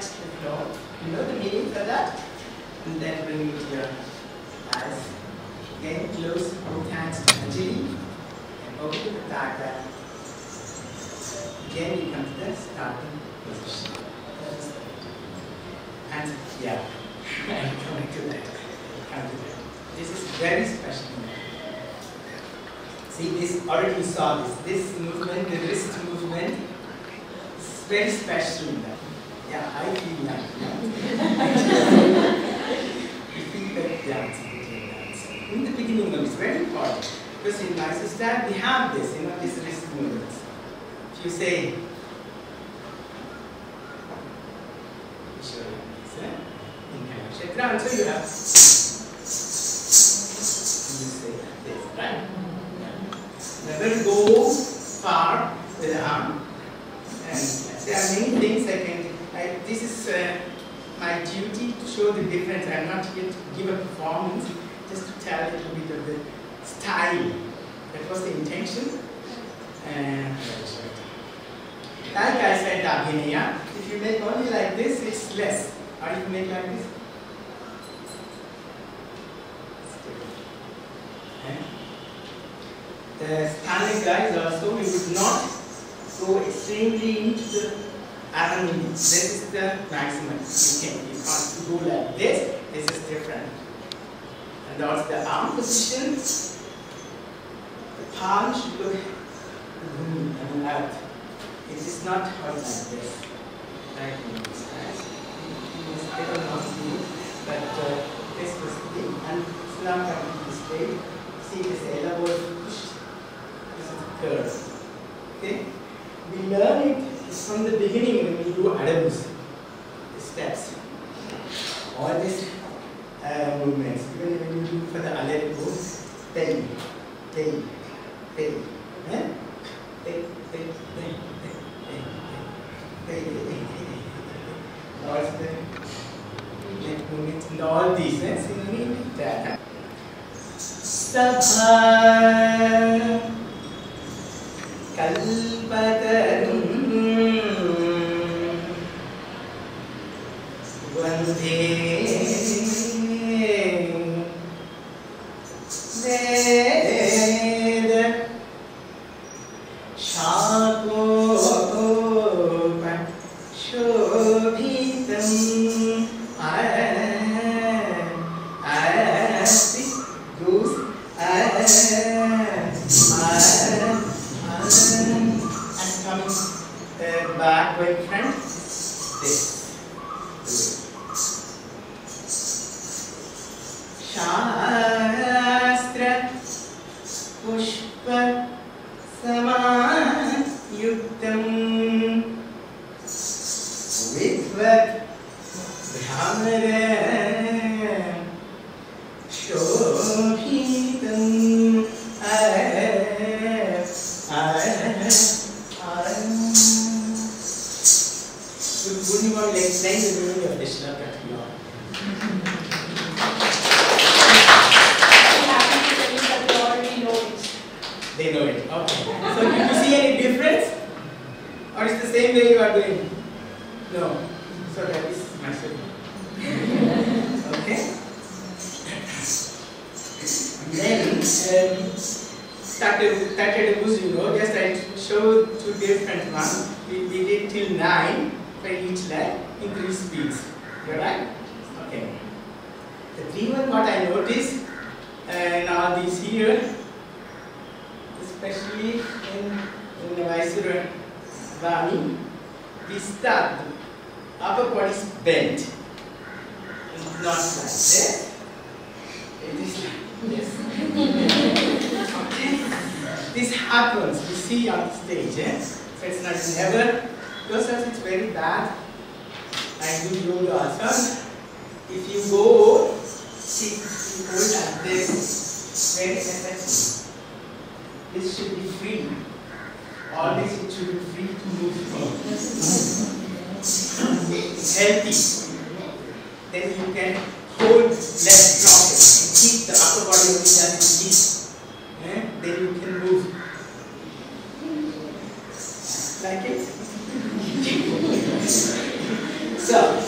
touch the floor. You know the meaning for that? And then bring it to your eyes. Again, close both hands to Anjali and open the thigh back. Again, you come to the starting position. And yeah, I'm coming to that. Come to that. This is very special. See, this already you saw this. This movement, the wrist movement, is very special in that. Yeah, I feel that. You feel that dance. In the beginning, it's very important because in my sister we have this, this wrist movements. If you say, inhale, so you have. You say this, right? Never go far with the arm. And there are many things I can. This is my duty to show the difference. I'm not here to give a performance, just to tell a little bit of the style. That was the intention. Like I said, Abhinaya, if you make only like this, it's less. Or if you make like this, the standing guys also, we would not go extremely into the arm. This is the maximum. You can't go like this. This is different. And also the arm position, the palm should look out. It is not held like this. Like this, right? But this was the thing. And Islam coming this way. See this elbow pushed. This is the curve. Okay? We learn it from the beginning when we do adabus. The steps. All these movements. Even when you do for the alebus, tay, tay, tay. Tay, tay, tay, tay. Also the neck movements and all these, similarly that. Sabha kalpatarum vande Veda Shapo Shobhitam goes and coming back by front. This. Shastra Pushpa Saman Yuktam Vidvat Brahmara Shobhitam Would you want to explain the meaning of this shloka to you all? They know it. Okay. So do you see any difference? Or is the same way you are doing? No. So that is my story. Okay. Then started just I showed two different ones. We did till 9 for each leg, increase speeds. You're right? Okay. The 3-1 what I noticed now these here, especially in Vaisura Vani, we start the upper body is bent. It's not like this. It is like this. Okay. This happens, we see on the stage. So it's not never, because it's very bad. I do yoga also. If you go, see, you go like this, very effective. This should be free. Always it should be free to move free. It's healthy. Then you can hold left pocket and keep the upper body only just keep. Then you can move. Like it? So,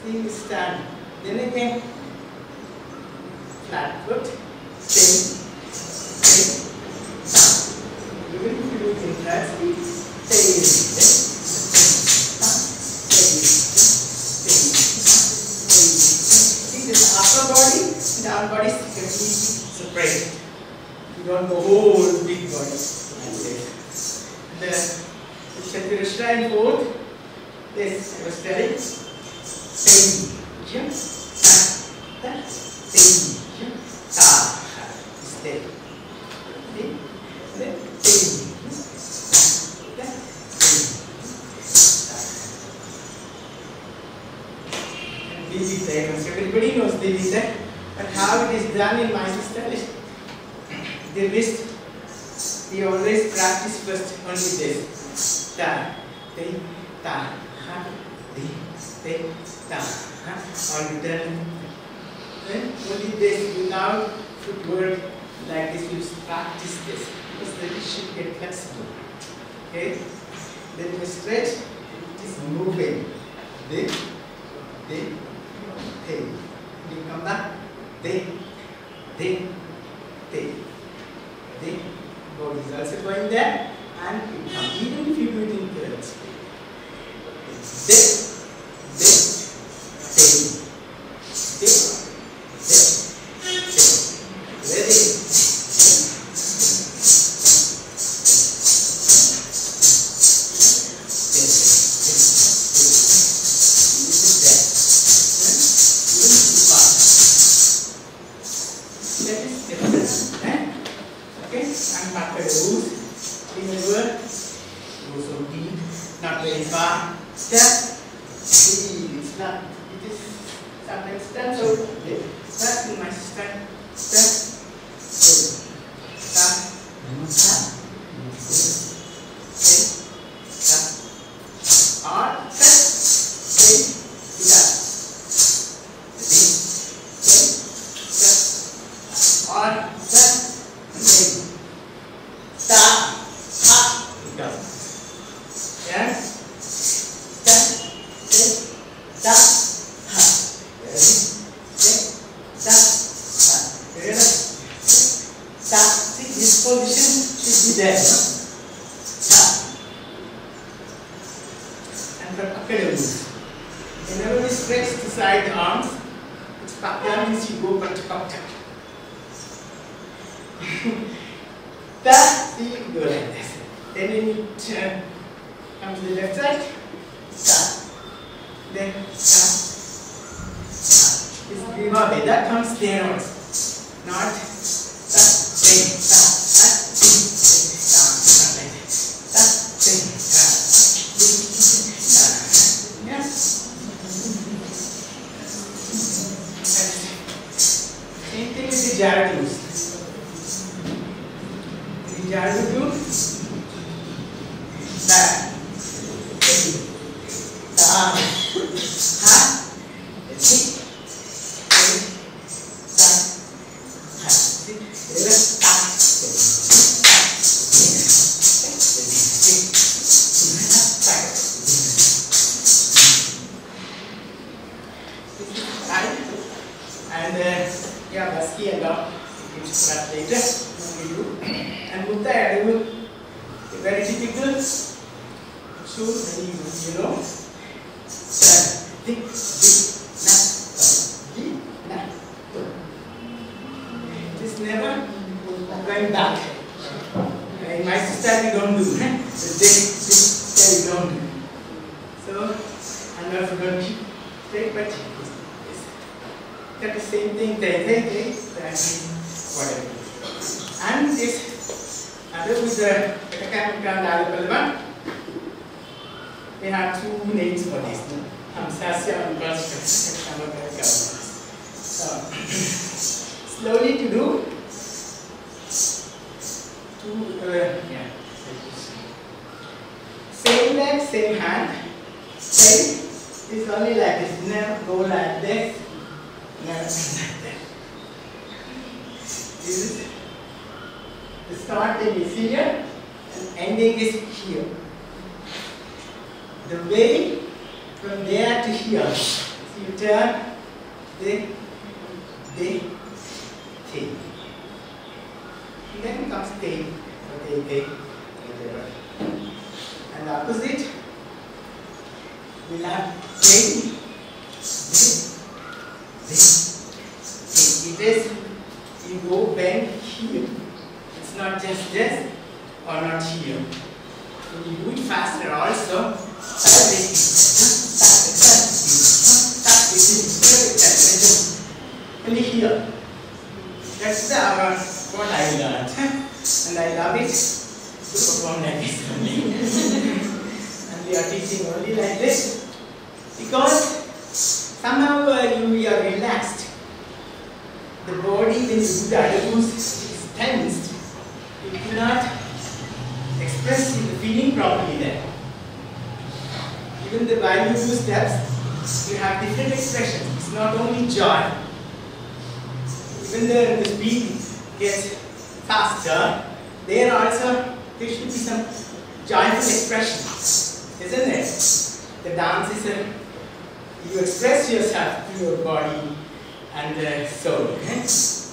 See, stand. Then again, flat foot, spin, spin, down. Even if you do it in flat speed, steady, see, this upper body, down body is completely separate. You don't go whole big body like this. The Chaturashra in fourth, this I was telling, steady, jump, that, steady, jump, steady. See? Then steady, that, steady. And Vivita, everybody knows Vivita, but how it is done in my style is the wrist. We always practice first only this. Ta, te, ta, ha, te, ta, ha. Or you turn. Then only this without footwork like this. You practice this because the wrist should get flexible. Okay. Then you stretch. It is moving. Then, you come back. Then. Body is also going there, and you come. Even if you do it in third speed. Ready? Not very far. Step. It's not. It is sometimes step. So step in my step. Step. Step. Step. Step. Or step. Step. Step. Step. Or step. Step. Stop. Go. Yes. Step, step, ha. Step, ha. Step. See, this position should be there. Ha. And for Pakada moves. Whenever we stretch the side the arms, it's Pakada means you go but Pakada. That, see, you go like this. Then when you turn, come to the left side, start. Then start. This Vivabe, that comes there also. Not start, then start, start, like this. Start, then start. Yeah. Same thing with the Jaradus. The Jaradus. That, ha, see, and yeah, Baski and dog, which later we do, and Mutta I do very typical. So you know, it is never going back. In my style we don't do, so we don't do. So I'm not going to take, but it's the same thing. Whatever. And this other with the we have two names for this. Hamsasya and Prasya. So slowly to do. Yeah. Same leg, same hand. Same. It's only like this. Never go like this. Never like that. This is the starting is here and ending is here. The way from there to here, see you turn, they, take. And then comes take, or take, whatever. And the opposite, we'll have take, it is, you go bend here. It's not just this or not here. When you do it faster also, only here. That's what I learned. And I love it to perform like this only. And we are teaching only like this because somehow you are relaxed. The body, when you do the other moves, is tensed. You cannot express the feeling properly there. Even while you do steps, you have different expressions. It's not only joy. Even the speed gets faster, there should be some joyful expression, isn't it? The dance is you express yourself through your body and soul.